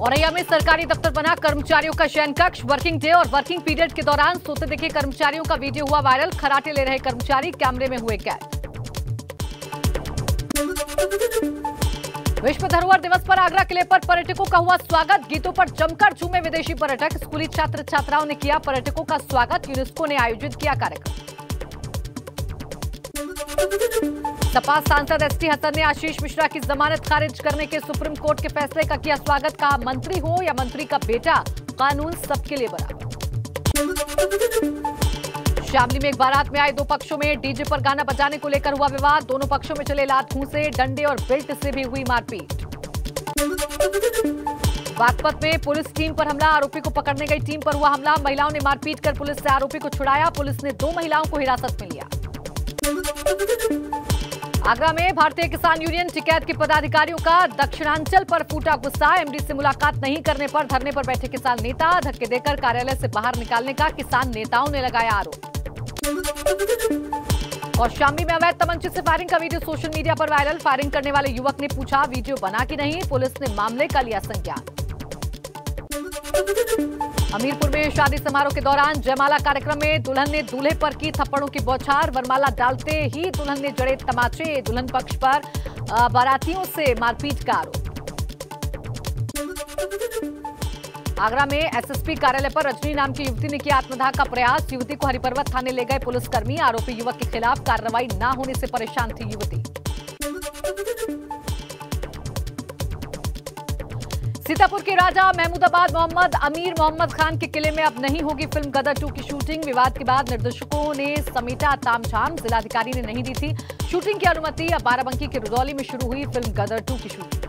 औरैया में सरकारी दफ्तर बना कर्मचारियों का शयन कक्ष। वर्किंग डे और वर्किंग पीरियड के दौरान सोते दिखे कर्मचारियों का वीडियो हुआ वायरल। खराटे ले रहे कर्मचारी कैमरे में हुए कैद। विश्व धरोहर दिवस पर आगरा किले पर पर्यटकों का हुआ स्वागत। गीतों पर जमकर झूमे विदेशी पर्यटक। स्कूली छात्र छात्राओं ने किया पर्यटकों का स्वागत। यूनेस्को ने आयोजित किया कार्यक्रम। सपा सांसद एसटी हसन ने आशीष मिश्रा की जमानत खारिज करने के सुप्रीम कोर्ट के फैसले का किया स्वागत। कहा, मंत्री हो या मंत्री का बेटा, कानून सबके लिए बराबर। शामली में एक बारात में आए दो पक्षों में डीजे पर गाना बजाने को लेकर हुआ विवाद। दोनों पक्षों में चले लात घूंसे, डंडे और बेल्ट से भी हुई मारपीट। बागपत में पुलिस टीम पर हमला। आरोपी को पकड़ने गई टीम पर हुआ हमला। महिलाओं ने मारपीट कर पुलिस से आरोपी को छुड़ाया। पुलिस ने 2 महिलाओं को हिरासत में लिया। आगरा में भारतीय किसान यूनियन टिकैत के पदाधिकारियों का दक्षिणांचल पर फूटा गुस्सा। एमडी से मुलाकात नहीं करने पर धरने पर बैठे किसान नेता। धक्के देकर कार्यालय से बाहर निकालने का किसान नेताओं ने लगाया आरोप। और शामली में अवैध तमंचे से फायरिंग का वीडियो सोशल मीडिया पर वायरल। फायरिंग करने वाले युवक ने पूछा, वीडियो बना कि नहीं। पुलिस ने मामले का लिया संज्ञान। हमीरपुर में शादी समारोह के दौरान जयमाला कार्यक्रम में दुल्हन ने दूल्हे पर की थप्पड़ों की बौछार। वरमाला डालते ही दुल्हन ने जड़े तमाचे। दुल्हन पक्ष पर बारातियों से मारपीट का आरोप। आगरा में एसएसपी कार्यालय पर रजनी नाम की युवती ने किया आत्मदाह का प्रयास। युवती को हरिपर्वत थाने ले गए पुलिसकर्मी। आरोपी युवक के खिलाफ कार्रवाई न होने से परेशान थी युवती। सीतापुर के राजा महमूदाबाद मोहम्मद अमीर मोहम्मद खान के किले में अब नहीं होगी फिल्म गदर 2 की शूटिंग। विवाद के बाद निर्देशकों ने समेटा तामझाम। जिलाधिकारी ने नहीं दी थी शूटिंग की अनुमति। अब बाराबंकी के रुदौली में शुरू हुई फिल्म गदर 2 की शूटिंग।